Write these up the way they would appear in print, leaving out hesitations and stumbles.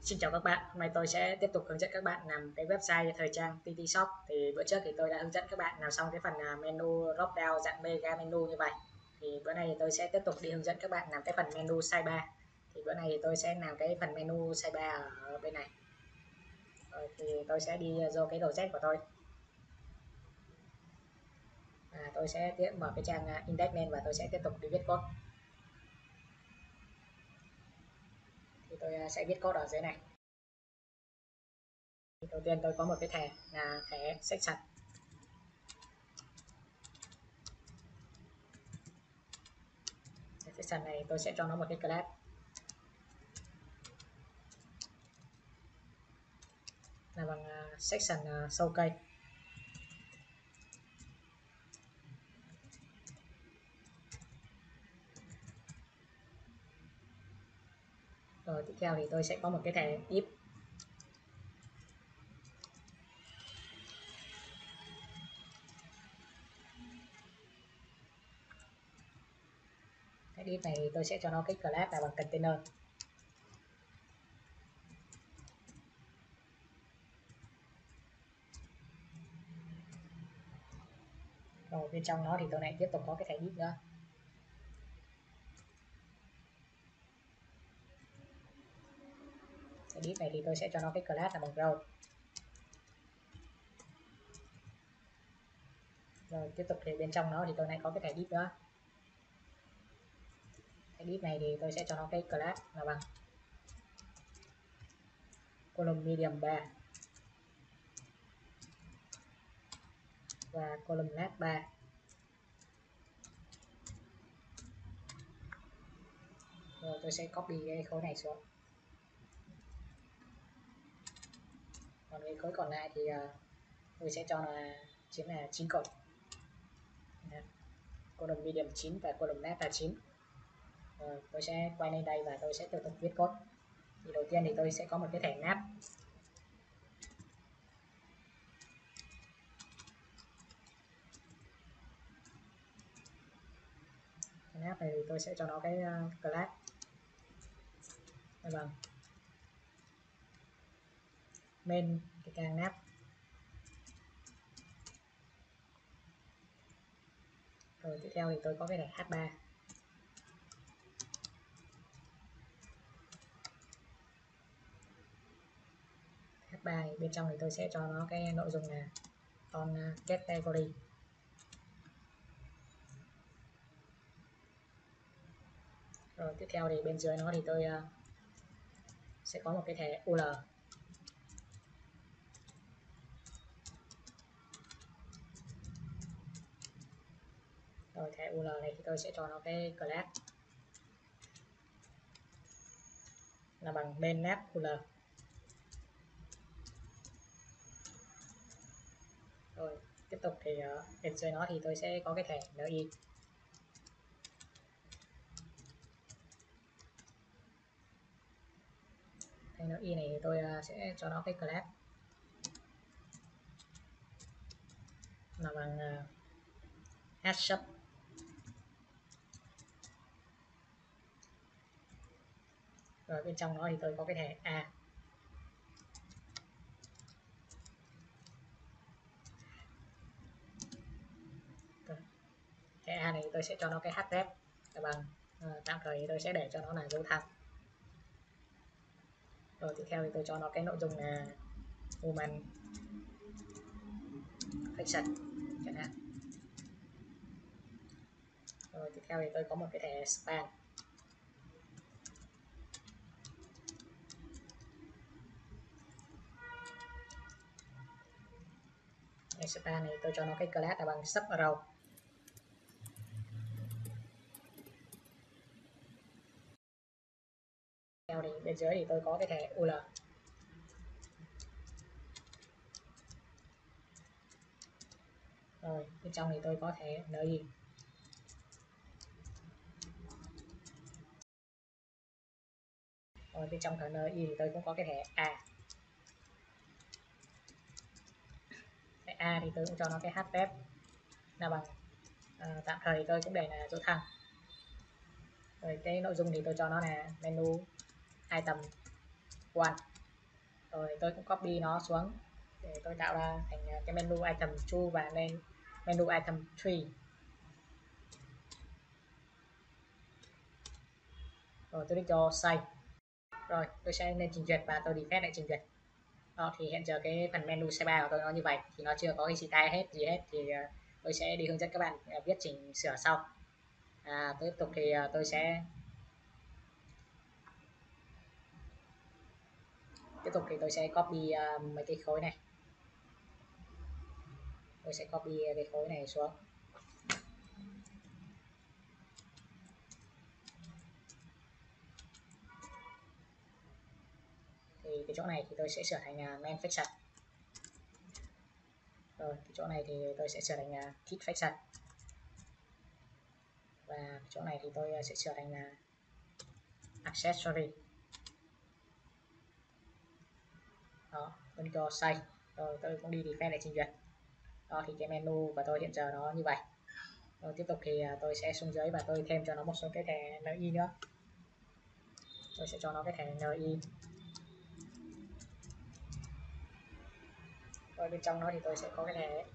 Xin chào các bạn, hôm nay tôi sẽ tiếp tục hướng dẫn các bạn làm cái website thời trang TT Shop. Thì bữa trước thì tôi đã hướng dẫn các bạn làm xong cái phần menu drop down dạng mega menu như vậy. Thì bữa nay thì tôi sẽ tiếp tục đi hướng dẫn các bạn làm cái phần menu sidebar. Thì bữa nay thì tôi sẽ làm cái phần menu sidebar ở bên này. Rồi, thì tôi sẽ đi vô cái project của tôi. Tôi sẽ mở cái trang index lên và tôi sẽ tiếp tục đi viết code. Thì tôi sẽ viết code ở dưới này. Thì đầu tiên tôi có một cái thẻ là thẻ section. Section này tôi sẽ cho nó một cái class là bằng section sâu cây. Rồi tiếp theo thì tôi sẽ có một cái thẻ if. Cái if này tôi sẽ cho nó cái class là bằng container. Rồi bên trong nó thì tôi lại tiếp tục có cái thẻ if nữa. Cái if này thì tôi sẽ cho nó cái class là bằng row. Rồi tiếp tục thì bên trong nó thì tôi lại có cái thẻ if nữa. Cái if này thì tôi sẽ cho nó cái class là bằng column medium 3 và column last 3. Rồi tôi sẽ copy cái khối này xuống. Còn cái khối còn lại thì tôi sẽ cho là chính là 9 cột. Column medium 9 và column last là 9. Rồi tôi sẽ quay lên đây và tôi sẽ tiếp tục viết code. Thì đầu tiên thì tôi sẽ có một cái thẻ nắp. Nắp này thì tôi sẽ cho nó cái class bằng main cái trang nắp. Rồi tiếp theo thì tôi có cái thẻ h3. h3 thì bên trong thì tôi sẽ cho nó cái nội dung là on category. Rồi tiếp theo thì bên dưới nó thì tôi sẽ có một cái thẻ ul. Rồi thẻ ul này thì tôi sẽ cho nó cái class là bằng main nap ul. Rồi tiếp tục thì bên dưới nó thì tôi sẽ có cái thẻ ni. Thẻ ni này thì tôi sẽ cho nó cái class là bằng hashup. Rồi bên trong nó thì tôi có cái thẻ a. Thẻ a này tôi sẽ cho nó cái href là bằng tạm thời thì tôi sẽ để cho nó là dấu thẳng. Rồi tiếp theo thì tôi cho nó cái nội dung là human fiction chẳng hạn. Rồi tiếp theo thì tôi có một cái thẻ span. Cái span này tôi cho nó cái class là bằng sub row. Theo thì bên dưới thì tôi có cái thẻ ul. Rồi bên trong thì tôi có thẻ ni. Rồi bên trong thẻ ni thì tôi cũng có cái thẻ a. Thẻ a thì tôi cũng cho nó cái href là bằng tạm thời thì tôi cũng để là dấu thẳng. Rồi cái nội dung thì tôi cho nó là menu item 1. Rồi tôi cũng copy nó xuống để tôi tạo ra thành cái menu item 2 và lên menu item 3. Rồi tôi cho save. Rồi tôi sẽ lên trình duyệt và tôi đi phép lại trình duyệt. Đó, thì hiện giờ cái phần menu sidebar của tôi nó như vậy, thì nó chưa có cái style hết gì hết, thì tôi sẽ đi hướng dẫn các bạn viết chỉnh sửa sau. Tiếp tục thì tôi sẽ copy mấy cái khối này, tôi sẽ copy cái khối này xuống. Thì cái chỗ này thì tôi sẽ sửa thành main function. Rồi cái chỗ này thì tôi sẽ sửa thành kit function, và cái chỗ này thì tôi sẽ sửa thành accessory. Đó, tôi cho save. Rồi tôi cũng đi define lại trình duyệt. Đó, thì cái menu của tôi hiện giờ nó như vậy. Rồi tiếp tục thì tôi sẽ xuống dưới và tôi thêm cho nó một số cái thẻ NI nữa. Tôi sẽ cho nó cái thẻ NI. Rồi bên trong nó thì tôi sẽ có cái thẻ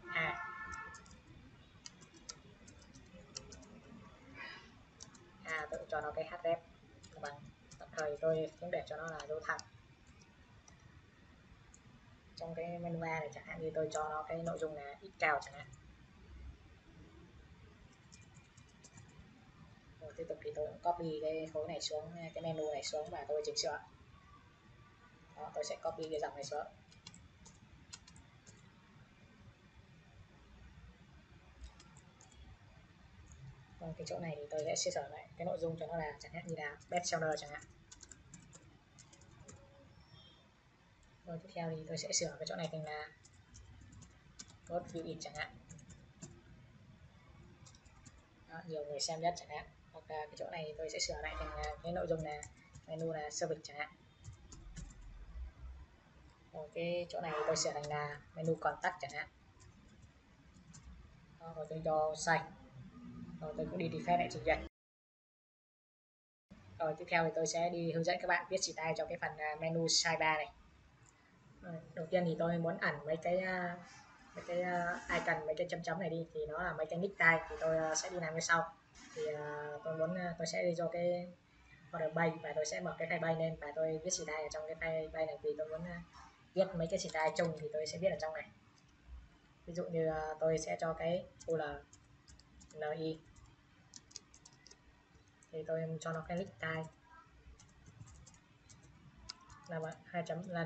tôi cho nó cái href bằng, tạm thời tôi cũng để cho nó là dấu thẳng. Trong cái menu A này chẳng hạn như tôi cho nó cái nội dung là ít cao chẳng hạn. Rồi tiếp tục thì tôi cũng copy cái khối này xuống, cái menu này xuống và tôi chỉnh sửa. Đó, tôi sẽ copy cái dòng này xuống. Rồi cái chỗ này thì tôi sẽ sửa lại cái nội dung cho nó là chẳng hạn như là bestseller chẳng hạn. Rồi tiếp theo thì tôi sẽ sửa cái chỗ này thành là most viewed chẳng hạn. Đó, nhiều người xem nhất chẳng hạn. Hoặc là cái chỗ này tôi sẽ sửa lại thành cái nội dung là menu là service chẳng hạn. Rồi cái chỗ này tôi sửa thành là menu contact chẳng hạn. Đó, rồi tôi cho save. Rồi tôi cũng đi define lại trình duyệt. Rồi tiếp theo thì tôi sẽ đi hướng dẫn các bạn viết style cho cái phần menu sidebar này. Rồi, đầu tiên thì tôi muốn ẩn mấy cái icon, mấy cái chấm chấm này đi, thì nó là mấy cái nick tag, thì tôi sẽ đi làm như sau. Thì tôi sẽ đi cho cái order bay và tôi sẽ mở cái file bay lên và tôi viết style ở trong cái file bay này, vì tôi muốn viết mấy cái style chung thì tôi sẽ viết ở trong này. Ví dụ như tôi sẽ cho cái ul ni, thì tôi cho nó cái nick tag là 2 chấm lần.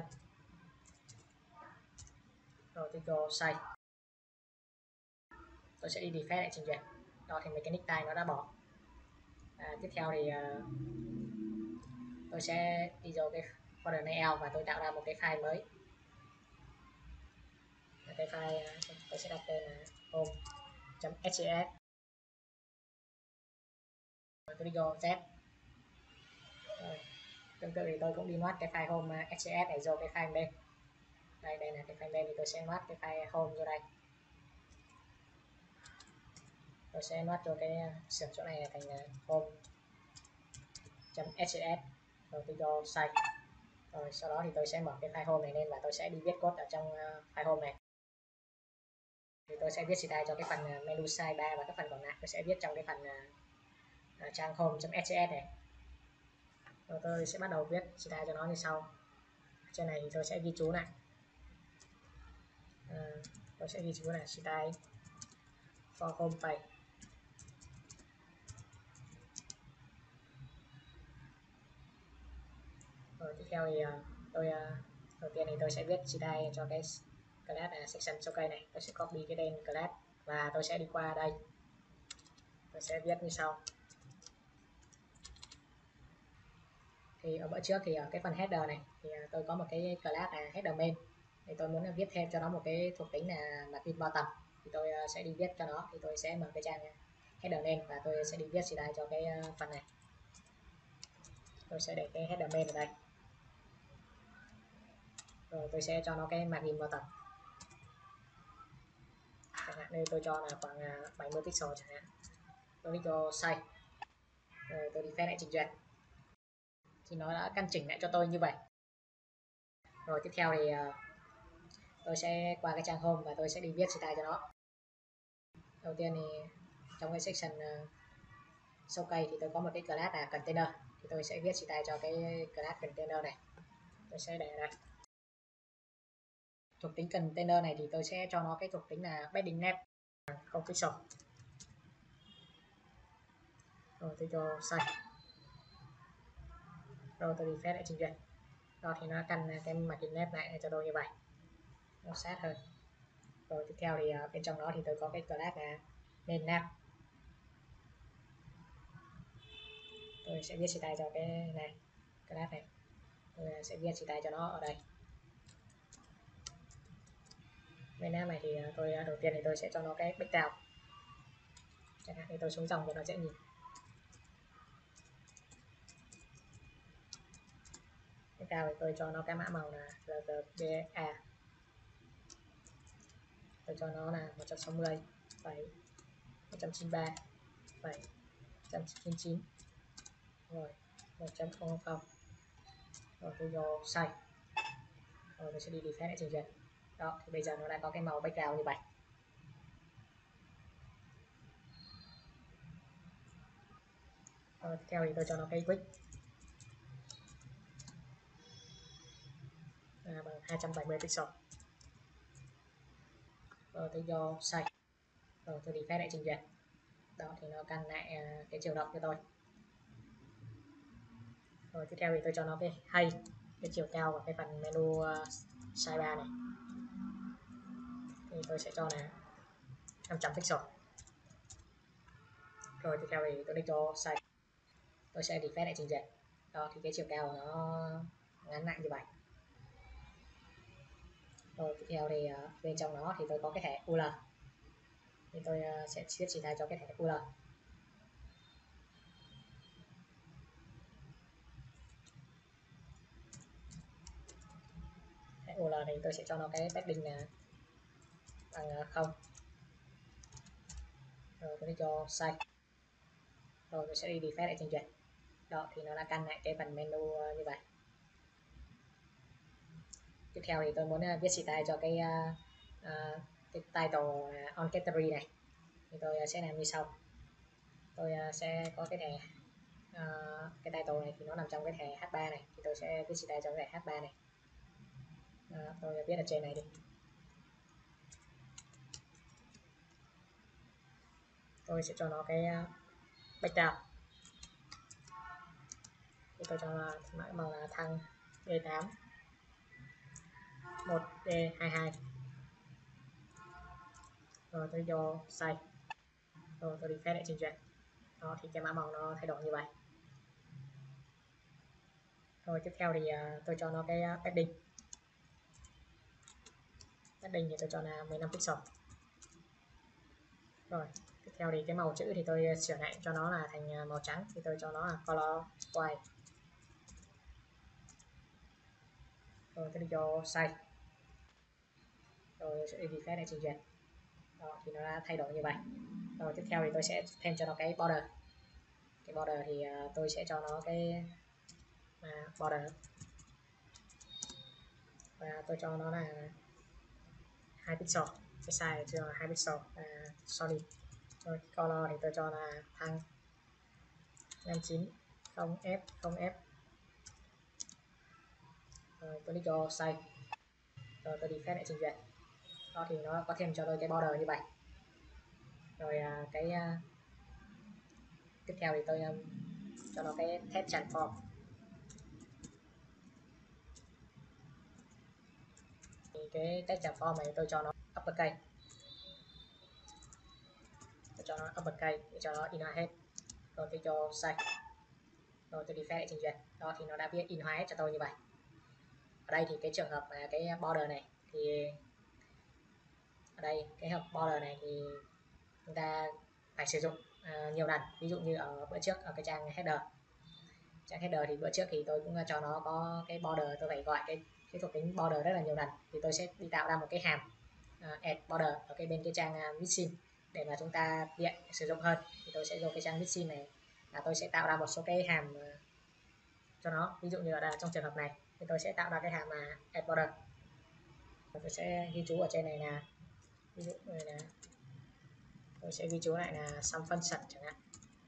Rồi tôi cho save. Tôi sẽ đi define lại trình duyệt. Đó, thì mấy cái nick tag nó đã bỏ. Tiếp theo thì tôi sẽ đi vào cái folder layout và tôi tạo ra một cái file mới. Cái file tôi sẽ đặt tên là home.scs. Tôi đi vô z. Tương tự thì tôi cũng đi note cái file home.scs này vô cái file main. Đây là cái file main, thì tôi sẽ note cái file home vô đây. Tôi sẽ note cho cái sửa chỗ này thành home.scs. Rồi tôi cho save. Rồi sau đó thì tôi sẽ mở cái file home này lên và tôi sẽ đi viết code ở trong file home này. Thì tôi sẽ viết style cho cái phần menu sidebar và các phần còn lại tôi sẽ viết trong cái phần trang home.scs này. Rồi tôi sẽ bắt đầu viết style cho nó như sau. Trên này thì tôi sẽ ghi chú này. Tôi sẽ ghi chú là style for home page. Rồi tiếp theo thì đầu tiên thì tôi sẽ viết style cho cái class section cho cây này. Tôi sẽ copy cái tên class và tôi sẽ đi qua đây. Tôi sẽ viết như sau. Thì ở bữa trước thì ở cái phần header này thì tôi có một cái class là header main, thì tôi muốn viết thêm cho nó một cái thuộc tính là margin bottom, thì tôi sẽ đi viết cho nó. Thì tôi sẽ mở cái trang header lên và tôi sẽ đi viết style cho cái phần này. Tôi sẽ để cái header main ở đây. Rồi tôi sẽ cho nó cái margin bottom, chẳng hạn như tôi cho là khoảng 70 pixel chẳng hạn. Tôi cho save. Rồi tôi đi phép lại trình duyệt, thì nó đã căn chỉnh lại cho tôi như vậy. Rồi tiếp theo thì tôi sẽ qua cái trang home và tôi sẽ đi viết style cho nó. Đầu tiên thì trong cái section show cây thì tôi có một cái class là container, thì tôi sẽ viết style cho cái class container này. Tôi sẽ để đây. Thuộc tính container này thì tôi sẽ cho nó cái thuộc tính là padding name không pixel. Rồi tôi cho size. Rồi tôi đi phép lại trình duyệt. Rồi thì nó căn cái margin name lại cho tôi như vậy, nó sát hơn. Rồi tiếp theo thì bên trong đó thì tôi có cái class là name name. Tôi sẽ viết style cho cái này, class này. Tôi sẽ viết style cho nó ở đây. Bên name này thì tôi đầu tiên thì tôi sẽ cho nó cái background. Chẳng hạn thì tôi xuống dòng cho nó dễ nhìn. Background thì tôi cho nó cái mã màu là RGBA. Tôi cho nó là 160 7 193 7 199 rồi 1.00. Rồi tôi vô size. Rồi tôi sẽ đi defect để trình duyệt. Đó thì bây giờ nó đã có cái màu background như vậy. Rồi tiếp theo thì tôi cho nó cái width bằng 270 pixel. Rồi tôi vô size. Rồi tôi defect để trình duyệt. Đó thì nó căn lại cái chiều rộng cho tôi. Rồi tiếp theo thì tôi cho nó cái height, cái chiều cao của cái phần menu sidebar này thì tôi sẽ cho là 500 pixel. Rồi tiếp theo thì tôi đi cho size. Tôi sẽ defect lại trình duyệt. Đó thì cái chiều cao của nó ngắn lại như vậy. Rồi tiếp theo thì bên trong nó thì tôi có cái thẻ UL, thì tôi sẽ viết chỉ thay cho cái thẻ UL. Thẻ UL thì tôi sẽ cho nó cái padding là bằng 0. Rồi tôi đi cho size. Rồi tôi sẽ đi defect lại trình duyệt. Đó thì nó đã căn lại cái phần menu như vậy. Tiếp theo thì tôi muốn viết style cho cái title on category này, thì tôi sẽ làm như sau. Tôi sẽ có cái thẻ cái title này thì nó nằm trong cái thẻ H3 này, thì tôi sẽ viết style cho cái thẻ H3 này. Tôi viết ở trên này đi. Tôi sẽ cho nó cái background, thì tôi cho mã màu là thăng D8 1D22. Rồi tôi vô size. Rồi tôi đi phép để trình duyệt. Đó thì cái mã màu nó thay đổi như vậy. Rồi tiếp theo thì tôi cho nó cái padding. Padding thì tôi cho là 15 pixel. Rồi tiếp theo thì cái màu chữ thì tôi sửa lại cho nó là thành màu trắng, thì tôi cho nó là color white. Rồi tôi đi cho size. Rồi sẽ đi phép để trình duyệt. Đó thì nó đã thay đổi như vậy. Rồi tiếp theo thì tôi sẽ thêm cho nó cái border. Cái border thì tôi sẽ cho nó cái border, và tôi cho nó là 2 pixel. Cái size cho là 2 pixel solid. Rồi color thì tôi cho là thăng 59 0F 0F. Rồi tôi đi cho size. Rồi tôi đi phép lại trình duyệt. Đó thì nó có thêm cho tôi cái border như vậy. Rồi cái tiếp theo thì tôi cho nó cái text transform. Thì cái text transform này tôi cho nó uppercase. Tôi cho nó uppercase để cho nó in hóa hết. Rồi tôi cho size. Rồi tôi đi phép lại trình duyệt. Đó thì nó đã viết in hóa hết cho tôi như vậy. Ở đây thì cái trường hợp mà cái border này thì ở đây cái hợp border này thì chúng ta phải sử dụng nhiều lần. Ví dụ như ở bữa trước ở cái trang header thì bữa trước thì tôi cũng cho nó có cái border, tôi phải gọi cái thuộc tính border rất là nhiều lần, thì tôi sẽ đi tạo ra một cái hàm add border ở cái bên cái trang mixin để mà chúng ta tiện sử dụng hơn. Thì tôi sẽ vô cái trang mixin này là tôi sẽ tạo ra một số cái hàm cho nó. Ví dụ như là trong trường hợp này thì tôi sẽ tạo ra cái hàm là add border. Tôi sẽ ghi chú ở trên này là ví dụ này là tôi sẽ ghi chú lại là some function chẳng hạn.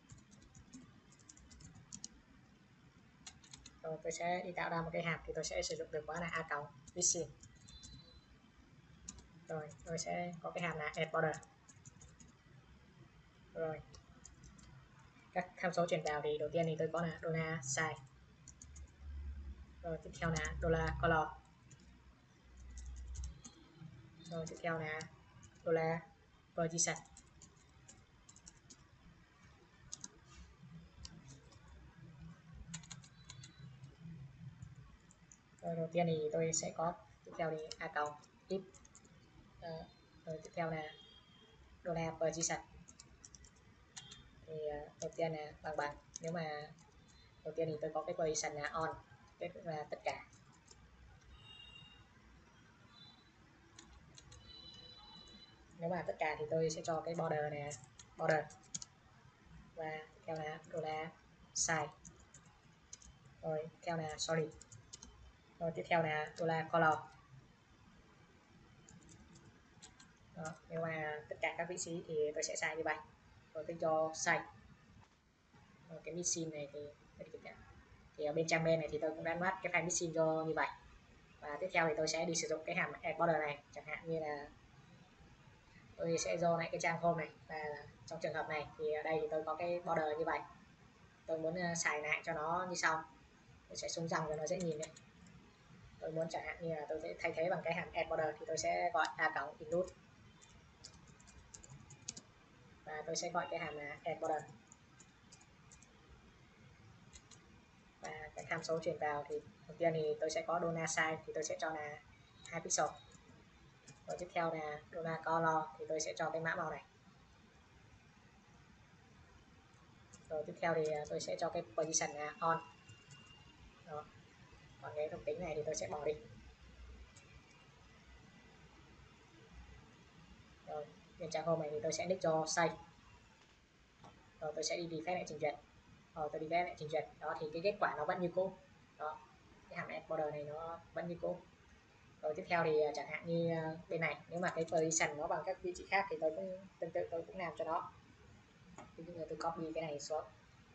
Rồi tôi sẽ đi tạo ra một cái hàm thì tôi sẽ sử dụng từ khóa là a cộng missing. Rồi tôi sẽ có cái hàm là add border. Rồi các tham số truyền vào thì đầu tiên thì tôi có là dollar size, rồi tiếp theo là dollar color, rồi tiếp theo là dollar position. Rồi đầu tiên thì tôi sẽ có tiếp theo thì a cộng if, rồi tiếp theo là dollar position thì đầu tiên là bằng, nếu mà đầu tiên thì tôi có cái position là on, tức là tất cả. Nếu mà tất cả thì tôi sẽ cho cái border này border, và tiếp theo là dollar size, rồi tiếp theo là sorry, rồi tiếp theo là dollar color. Đó, nếu mà tất cả các vị trí thì tôi sẽ sai như vậy. Rồi tôi cho size. Rồi cái missing này thì ở bên trang main này thì tôi cũng đã load cái file missing cho như vậy. Và tiếp theo thì tôi sẽ đi sử dụng cái hàm add border này, chẳng hạn như là tôi sẽ do lại cái trang home này, và trong trường hợp này thì ở đây thì tôi có cái border như vậy, tôi muốn xài lại cho nó như sau. Tôi sẽ xuống dòng cho nó dễ nhìn đấy. Tôi muốn chẳng hạn như là tôi sẽ thay thế bằng cái hàm add border thì tôi sẽ gọi a cộng include, và tôi sẽ gọi cái hàm là add border, và cái tham số truyền vào thì đầu tiên thì tôi sẽ có dollar size thì tôi sẽ cho là 2 pixel, rồi tiếp theo là dollar color thì tôi sẽ cho cái mã màu này, rồi tiếp theo thì tôi sẽ cho cái position là on. Đó. Còn cái thuộc tính này thì tôi sẽ bỏ đi. Rồi bên trang home này thì tôi sẽ nick cho save, rồi tôi sẽ đi refresh lại trình duyệt, rồi tôi đi refresh lại trình duyệt. Đó thì cái kết quả nó vẫn như cũ. Đó, cái hàm add border này nó vẫn như cũ. Rồi tiếp theo thì chẳng hạn như bên này nếu mà cái position nó bằng các vị trí khác thì tôi cũng tương tự, tôi cũng làm cho nó. Ví dụ như tôi copy cái này xuống,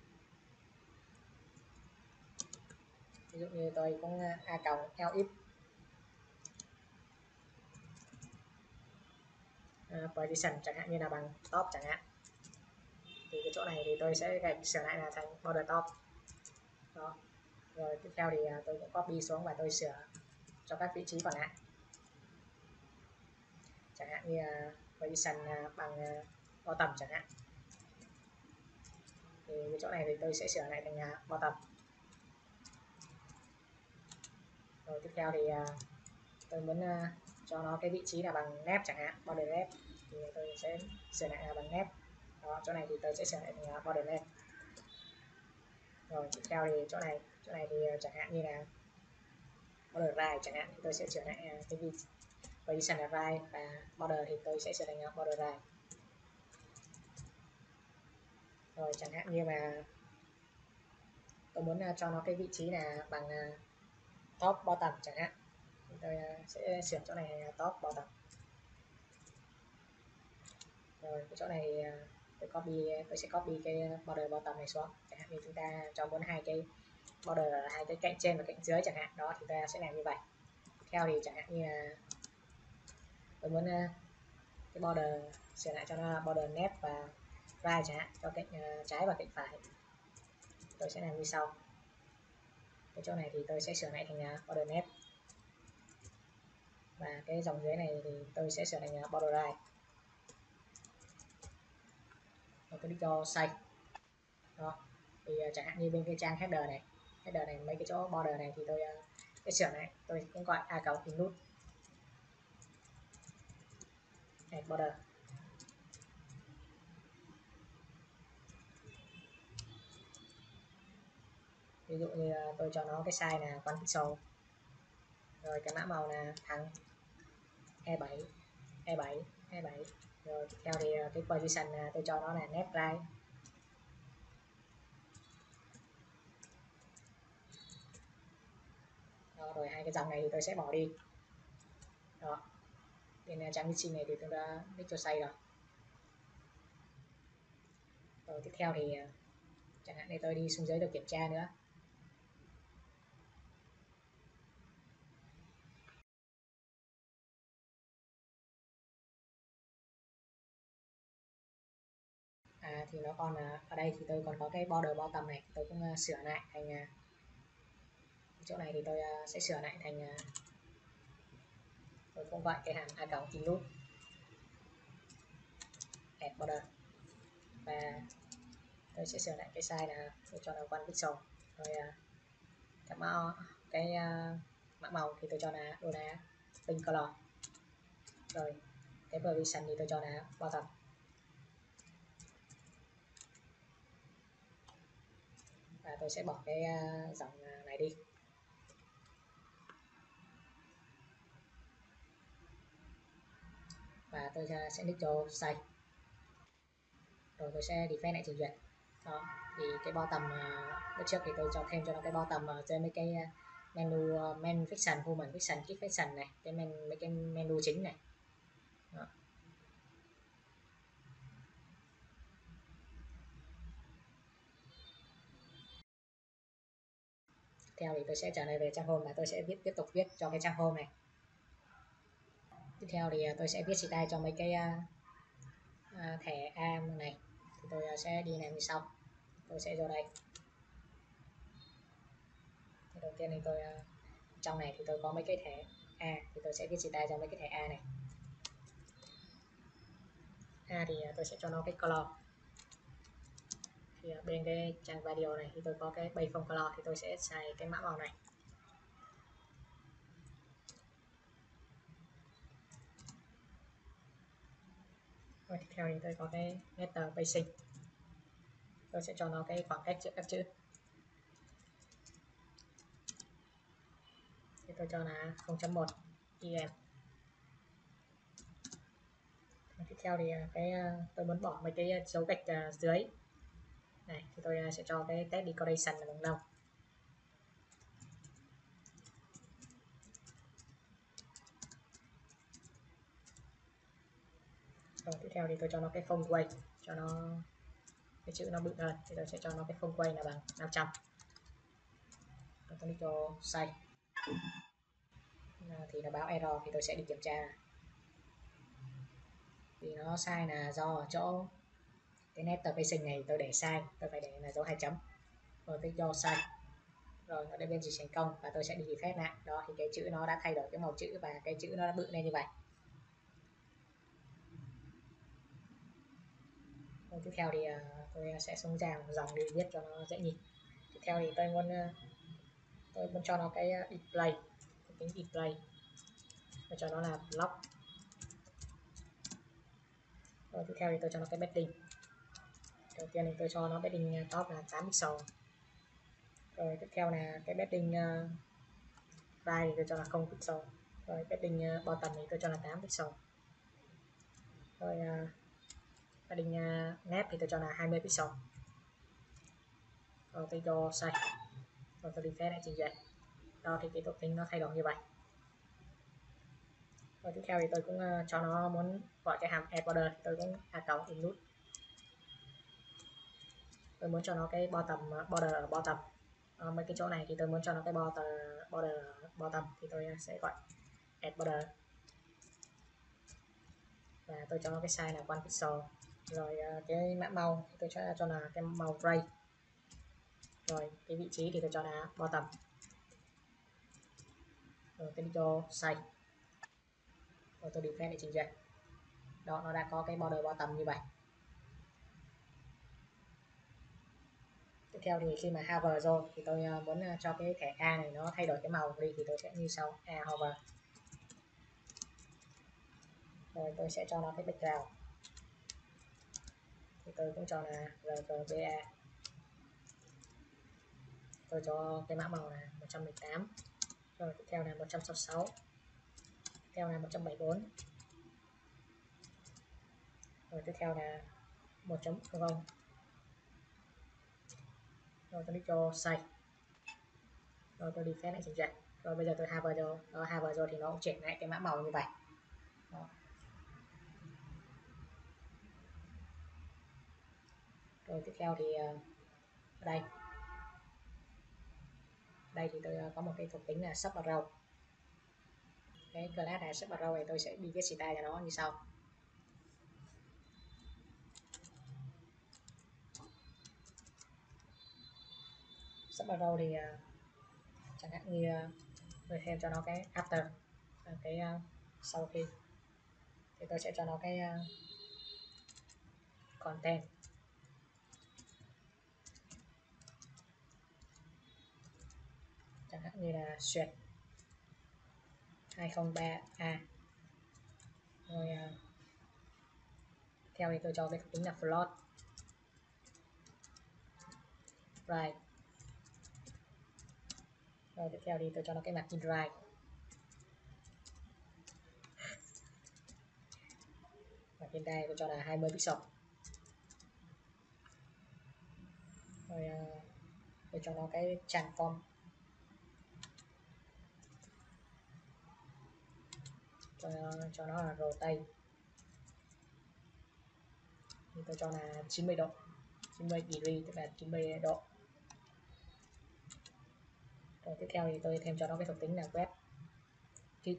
ví dụ như tôi cũng a cộng elif position chẳng hạn như là bằng top chẳng hạn, thì cái chỗ này thì tôi sẽ gạch sửa lại là thành border top. Đó. Rồi tiếp theo thì tôi cũng copy xuống và tôi sửa cho các vị trí còn lại, chẳng hạn như position bằng bottom chẳng hạn, thì cái chỗ này thì tôi sẽ sửa lại thành bottom. Rồi tiếp theo thì tôi muốn cho nó cái vị trí là bằng left chẳng hạn, border left, thì tôi sẽ sửa lại là bằng left. Đó, chỗ này thì tôi sẽ sửa lại thành border left. Rồi tiếp theo thì chỗ này thì chẳng hạn như là border right chẳng hạn, thì tôi sẽ sửa lại cái vị position là right, và border thì tôi sẽ sửa thành border right. Rồi chẳng hạn như mà tôi muốn cho nó cái vị trí là bằng top bottom chẳng hạn, thì tôi sẽ sửa chỗ này là top bottom. Rồi cái chỗ này tôi sẽ copy cái border bottom này xuống, chẳng hạn như chúng ta cho muốn hai cái border hai cái cạnh trên và cạnh dưới chẳng hạn. Đó thì ta sẽ làm như vậy. Theo thì chẳng hạn như là tôi muốn cái border sửa lại cho nó là border left và right chẳng hạn, cho cạnh trái và cạnh phải. Tôi sẽ làm như sau. Cái chỗ này thì tôi sẽ sửa lại thành border left, và cái dòng dưới này thì tôi sẽ sửa thành border right. Rồi tôi đi cho save. Đó thì chẳng hạn như bên cái trang header này mấy cái chỗ border này thì tôi sẽ sửa này, tôi cũng gọi a cộng include add border. Ví dụ như tôi cho nó cái size là 1 pixel, rồi cái mã màu là thẳng E7 E7 E7. Rồi tiếp theo thì cái position tôi cho nó là left right. Đó, đó, rồi hai cái dòng này thì tôi sẽ bỏ đi. Đó, bên trang mixing này thì tôi đã mix cho say rồi. Rồi tiếp theo thì chẳng hạn như tôi đi xuống dưới tôi kiểm tra nữa. Thì nó còn ở đây thì tôi còn có cái border bottom này, tôi cũng sửa lại thành chỗ này thì tôi sẽ sửa lại thành tôi cũng gọi cái hàm a cộng include add border, và tôi sẽ sửa lại cái size là tôi cho nó 1 pixel. Rồi cái màu mã màu thì tôi cho là đô la pink color. Rồi cái position thì tôi cho là bottom. Và tôi sẽ bỏ cái dòng này đi. Và tôi sẽ nick cho size. Rồi tôi sẽ define lại trình duyệt. Đó, thì cái bottom bữa trước thì tôi cho thêm cho nó cái bottom ở trên mấy cái menu main fiction, human fiction, kit fiction này, mấy cái menu chính này. Đó. Theo thì tôi sẽ trở lại về trang home và tôi sẽ tiếp tục viết cho cái trang home này. Tiếp theo thì tôi sẽ viết style cho mấy cái thẻ AM này, thì tôi sẽ đi làm như sau. Tôi sẽ vô đây. Thì đầu tiên thì tôi trong này thì tôi có mấy cái thẻ A, thì tôi sẽ viết style cho mấy cái thẻ A này. A thì tôi sẽ cho nó cái color. Thì bên cái trang video này thì tôi có cái base phông color, thì tôi sẽ xài cái mã màu này. Rồi tiếp theo thì tôi có cái letter spacing, tôi sẽ cho nó cái khoảng cách giữa các chữ, thì tôi cho là 0.1 em. Tiếp theo thì tôi muốn bỏ mấy cái dấu gạch dưới này, thì tôi sẽ cho cái text decoration là bằng 5. Rồi tiếp theo thì tôi cho nó cái font weight, cho nó cái chữ nó bự hơn, thì tôi sẽ cho nó cái font weight là bằng 500. Rồi tôi cho size thì nó báo error, thì tôi sẽ đi kiểm tra. Thì nó sai là do ở chỗ cái nét spacing này tôi để sai, tôi phải để là dấu 2 chấm. Rồi tôi cho sai, rồi nó đã bên dịch thành công, và tôi sẽ đi phép lại. Đó, thì cái chữ nó đã thay đổi cái màu chữ và cái chữ nó đã bự lên như vậy. Rồi tiếp theo thì tôi sẽ xuống dòng để viết cho nó dễ nhìn. Tiếp theo thì tôi muốn cho nó cái display, tính display, tôi cho nó là block. Rồi tiếp theo thì tôi cho nó cái padding. Đầu tiên thì tôi cho nó padding top là 8 pixel. Rồi tiếp theo là cái padding right thì tôi cho là 0 pixel. Rồi padding bottom thì tôi cho là 8 pixel. Rồi padding left thì tôi cho là 20 pixel. Rồi tôi cho size, rồi tôi define lại trình duyệt. Đó, thì cái thuộc tính nó thay đổi như vậy. Rồi tiếp theo thì tôi cũng cho nó muốn gọi cái hàm add border, thì tôi cũng a cộng include. Tôi muốn cho nó cái bottom border ở bottom. Mấy cái chỗ này thì tôi muốn cho nó cái border bottom, thì tôi sẽ gọi add border, và tôi cho nó cái size là 1 pixel. Rồi cái mã màu thì tôi cho là cái màu gray. Rồi cái vị trí thì tôi cho là bottom. Rồi tôi cho size, rồi tôi define để trình duyệt. Đó, nó đã có cái border bottom như vậy. Tiếp theo thì khi mà hover rồi thì tôi muốn cho cái thẻ A này nó thay đổi cái màu đi, thì tôi sẽ như sau: A hover. Rồi tôi sẽ cho nó cái background, thì tôi cũng cho là RGBA. Tôi cho cái mã màu là 118. Rồi tiếp theo là 166, tiếp theo là 174, rồi tiếp theo là 1.0. Rồi tôi đi cho size, rồi tôi đi phép lại trình duyệt. Rồi bây giờ tôi hover rồi thì nó cũng chuyển lại cái mã màu như vậy. Đó. Rồi tiếp theo thì đây thì tôi có một cái thuộc tính là sub arrow. Cái class này sub arrow này tôi sẽ đi viết style cho nó như sau. Sub arrow thì chẳng hạn như tôi thêm cho nó cái after, cái sau khi thì tôi sẽ cho nó cái content, chẳng hạn như là duyệt 203A. Rồi theo thì tôi cho cái thuộc tính là float right. Rồi tiếp theo thì tôi cho nó cái margin right. Margin right tôi cho là 20 pixel. Rồi tôi cho nó cái transform, cho nó là rotate thì tôi cho là 90 độ, 90 degree tức là 90 độ. Rồi tiếp theo thì tôi thêm cho nó cái thuộc tính là web kit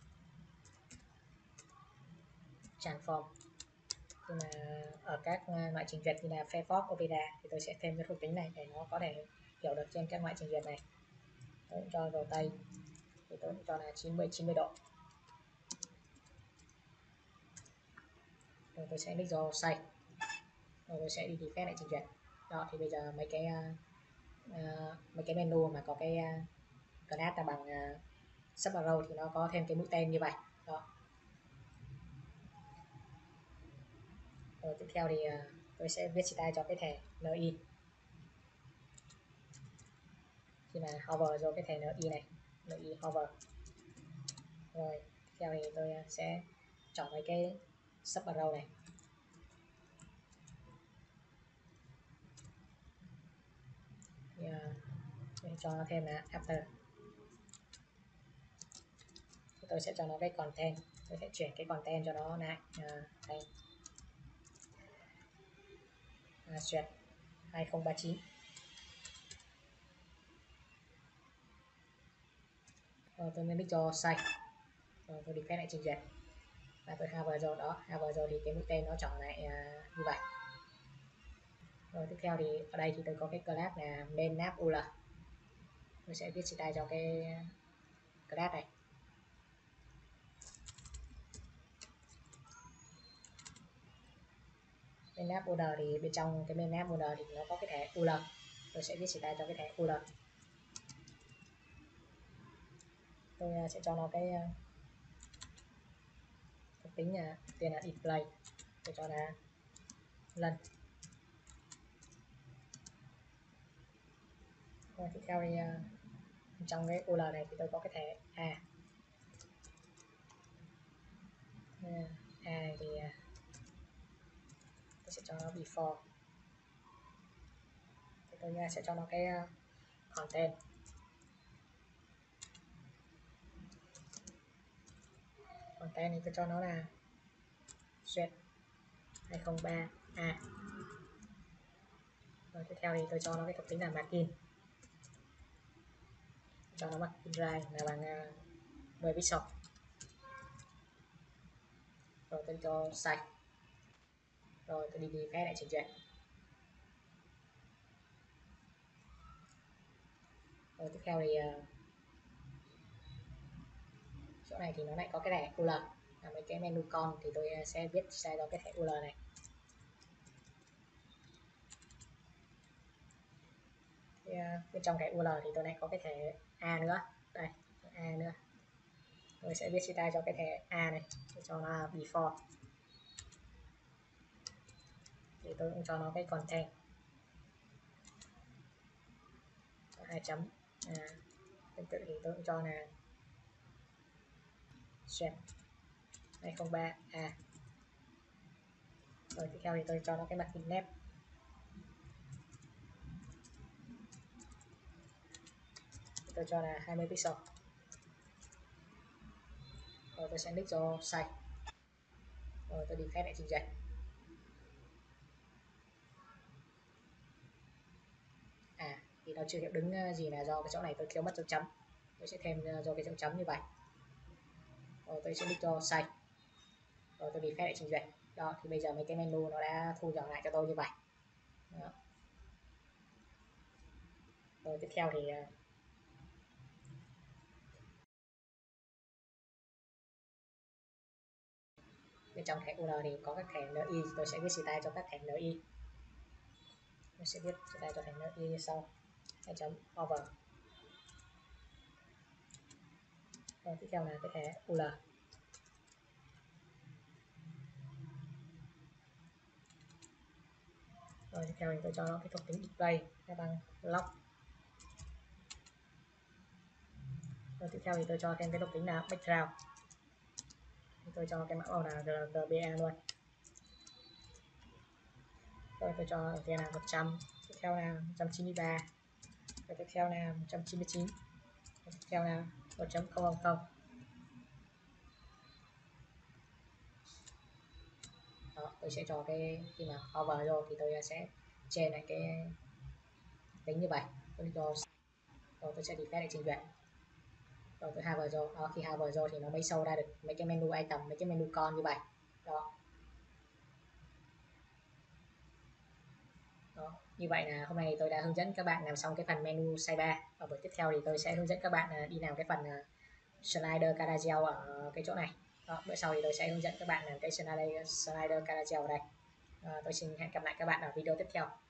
transform, tức là ở các ngoại trình duyệt như là Firefox, Opera thì tôi sẽ thêm cái thuộc tính này để nó có thể hiểu được trên các ngoại trình duyệt này. Tôi cũng cho rotate thì tôi cũng cho là 90 độ. Rồi tôi sẽ click vào save. Rồi tôi sẽ đi defect lại trình duyệt. Đó thì bây giờ mấy cái menu mà có cái class là bằng sub arrow thì nó có thêm cái mũi tên như vậy. Đó. Rồi tiếp theo thì tôi sẽ viết style cho cái thẻ NI. Khi mà hover vô cái thẻ NI này, NI hover. Rồi tiếp theo thì tôi sẽ chọn mấy cái sub arrow này. Thì, cho nó thêm là after. Tôi sẽ cho nó cái content, tôi sẽ chuyển cái content cho nó lại đây duyệt 2039. Rồi tôi mới cho save. Rồi tôi defect lại trình duyệt và tôi hover rồi. Đó, hover rồi thì cái mũi tên nó chọn lại như vậy. Rồi tiếp theo thì ở đây thì tôi có cái class là main nav ul. Tôi sẽ viết style cho cái class này. Main nav ul thì bên trong cái main nav ul thì nó có cái thẻ ul. Tôi sẽ viết style cho cái thẻ ul. Tôi sẽ cho nó cái thuộc tính là tiền là display, tôi cho là lần. Rồi tiếp theo thì trong cái UL này thì tôi có cái thẻ A thì tôi sẽ cho nó before, thì tôi sẽ cho nó cái content. Content thì tôi cho nó là duyệt 203A. Rồi tiếp theo thì tôi cho nó cái thuộc tính là margin, cho nó margin right là bằng 10 pixel. Rồi tôi cho save. Rồi tôi đi defect lại trình duyệt. Rồi tiếp theo thì chỗ này thì nó lại có cái thẻ UL, là mấy cái menu con thì tôi sẽ viết sai cho cái thẻ UL này. Thì, bên trong cái UL thì tôi lại có cái thẻ A nữa, đây A nữa. Tôi sẽ viết style cho cái thẻ A này, tôi cho nó là before, thì tôi cũng cho nó cái content 2 chấm. Tương tự thì tôi cũng cho là duyệt 203A. Rồi tiếp theo thì tôi cho nó cái margin left, tôi cho là 20 pixel. Rồi tôi sẽ nick cho sai. Rồi tôi đi phép lại trình duyệt. Thì nó chưa hiệu đứng gì là do cái chỗ này tôi thiếu mất dấu chấm. Tôi sẽ thêm do cái dấu chấm như vậy. Rồi tôi sẽ nick cho sai. Rồi tôi đi phép lại trình duyệt. Đó, thì bây giờ mấy cái menu nó đã thu nhỏ lại cho tôi như vậy. Đó. Rồi tiếp theo thì bên trong thẻ UR thì có các thẻ NI, tôi sẽ viết style cho các thẻ NI. Tôi sẽ viết style cho thẻ NI như sau: over. Rồi tiếp theo là cái thẻ UR. Rồi tiếp theo thì tôi cho nó cái thuộc tính display bằng lock. Rồi tiếp theo thì tôi cho thêm cái thuộc tính là background. Tôi cho cái mã màu là RGBA luôn. Rồi tôi cho ở kia là 100, tiếp theo là 193, rồi tiếp theo là 199, rồi tiếp theo là 1.000. Đó, tôi sẽ cho cái khi mà hover vô thì tôi sẽ chê lại cái tính như vậy. Tôi cho rồi tôi sẽ đi phép để trình duyệt. Rồi tôi hover vô. Đó, khi hover vô thì nó mới show ra được mấy cái menu item, mấy cái menu con như vậy. Đó. Đó. Như vậy là hôm nay tôi đã hướng dẫn các bạn làm xong cái phần menu sidebar. Ở buổi tiếp theo thì tôi sẽ hướng dẫn các bạn đi làm cái phần slider carousel ở cái chỗ này. Đó, bữa sau thì tôi sẽ hướng dẫn các bạn làm cái slider carousel ở đây. Tôi xin hẹn gặp lại các bạn ở video tiếp theo.